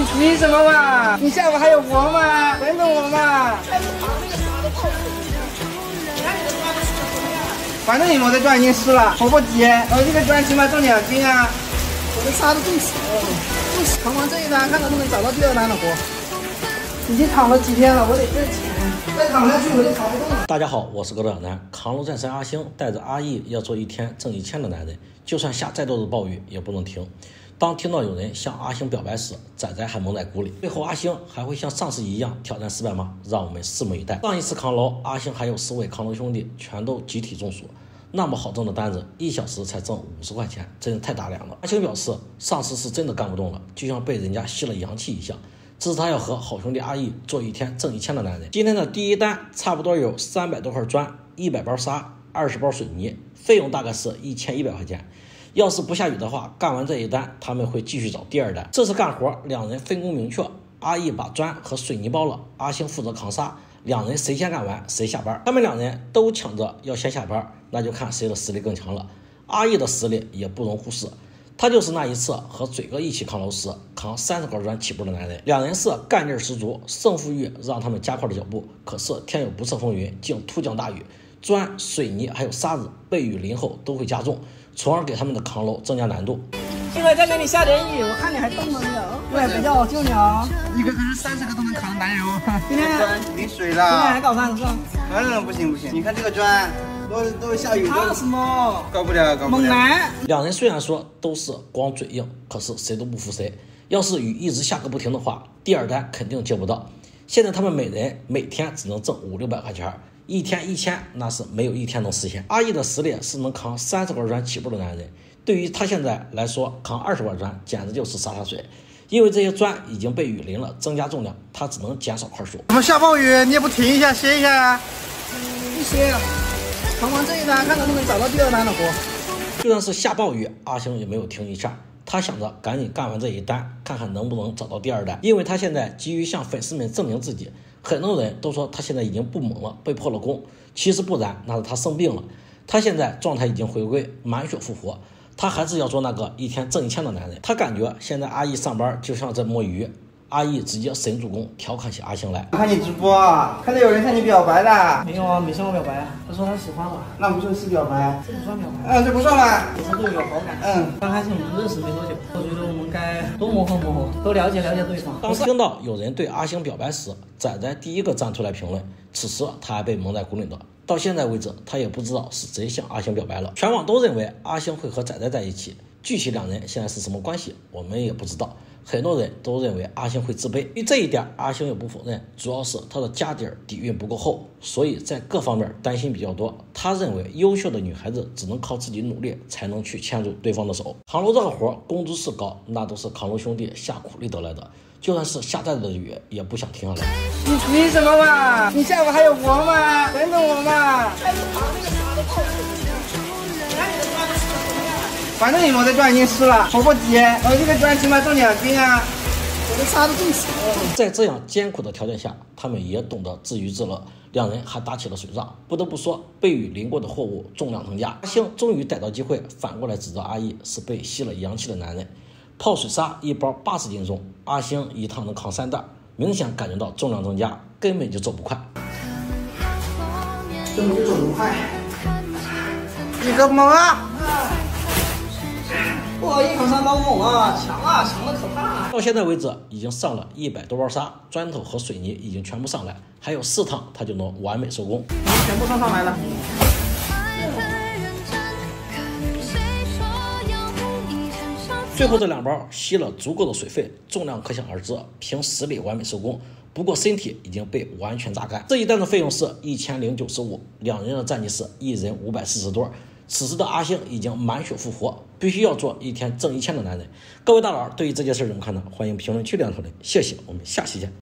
你什么嘛？你下午还有活吗？等等我嘛。反正你们的砖已经湿了，活不急。我这个砖起码重2斤啊。我的沙子重死了，扛完这一单，看能不能找到第2单的活。已经躺了几天了，我得挣钱，再躺下去我就扛不动了。 大家好，我是格斗小南，扛路战神阿星带着阿义要做一天挣1000的男人，就算下再多的暴雨也不能停。当听到有人向阿星表白时，仔仔还蒙在鼓里。最后阿星还会像上次一样挑战失败吗？让我们拭目以待。上一次扛楼，阿星还有4位扛楼兄弟全都集体中暑，那么好挣的单子，1小时才挣50块钱，真是太大量了。阿星表示，上次是真的干不动了，就像被人家吸了阳气一样。这是他要和好兄弟阿义做一天挣1000的男人。今天的第一单差不多有300多块砖、100包沙、20包水泥，费用大概是1100块钱。要是不下雨的话，干完这一单他们会继续找第2单。这次干活两人分工明确，阿义把砖和水泥包了，阿星负责扛沙，两人谁先干完谁下班。他们两人都抢着要先下班，那就看谁的实力更强了。阿义的实力也不容忽视，他就是那一次和嘴哥一起扛楼时扛30块砖起步的男人。两人是干劲十足，胜负欲让他们加快了脚步。可是天有不测风云，竟突降大雨，砖、水泥还有沙子被雨淋后都会加重，从而给他们的扛楼增加难度。 一会儿再给你下点雨，我看你还动不动对，比较救你啊！一个人30个都能扛的男人哦。今天淋水了，今天还搞30个？不行，你看这个砖都下雨，怕什么？搞不了。猛男。 两人虽然说都是光嘴硬，可是谁都不服谁。要是雨一直下个不停的话，第2单肯定接不到。现在他们每人每天只能挣500-600块钱，一天1000，那是没有一天能实现。阿义的实力是能扛30块砖起步的男人，对于他现在来说，扛20块砖简直就是洒水。因为这些砖已经被雨淋了，增加重量，他只能减少块数。 怎么下暴雨你也不停一下歇一下啊？不歇，扛完这一单，看能不能找到第2单的活。 就算是下暴雨，阿星也没有停一下，他想着赶紧干完这一单，看看能不能找到第2单。因为他现在急于向粉丝们证明自己，很多人都说他现在已经不猛了，被破了功。其实不然，那是他生病了。他现在状态已经回归，满血复活。他还是要做那个一天挣1000的男人。他感觉现在阿义上班就像在摸鱼。阿义直接神助攻，调侃起阿星来。 看你直播，看到有人向你表白的。没有啊，没向我表白啊。他说他喜欢我。那不就是表白？这不算表白。这不算了。只是对我有好感。刚开始我们认识没多久，我觉得我们该多磨合磨合，多了解对方。 当听到有人对阿星表白时，仔仔第一个站出来评论。此时他还被蒙在鼓里的，到现在为止他也不知道是谁向阿星表白了。全网都认为阿星会和仔仔在一起，具体两人现在是什么关系我们也不知道。很多人都认为阿星会自卑，对于这一点阿星也不否认，主要是他的家底底蕴不够厚，所以在各方面担心比较多。他认为优秀的女孩子只能靠自己努力才能去牵住对方的手。扛楼这个活工资是高，那都是扛楼兄弟下苦力得来的，就算是下再大的雨也不想停下来。 你什么嘛？你下午还有活吗？等等我嘛。反正你们的砖已经湿了，活不急。我这个砖起码重2斤啊。我的沙子重死了。 在这样艰苦的条件下，他们也懂得自娱自乐，两人还打起了水仗。不得不说，被雨淋过的货物重量增加。阿星终于逮到机会，反过来指责阿义是被吸了阳气的男人。泡水沙1包80斤重，阿星一趟能扛3袋，明显感觉到重量增加，根本就走不快。 根本就走不快。你个猛啊！哇，一扛3包猛啊，强的可怕。 到现在为止，已经上了100多包沙，砖头和水泥已经全部上来，还有4趟他就能完美收工。 全部上来了。 最后这2包吸了足够的水分，重量可想而知，凭实力完美收工。不过身体已经被完全榨干。这一单的费用是1095，两人的战绩是1人540多。此时的阿星已经满血复活，必须要做一天挣1000的男人。各位大佬对于这件事怎么看呢？欢迎评论区留言讨论，谢谢，我们下期见。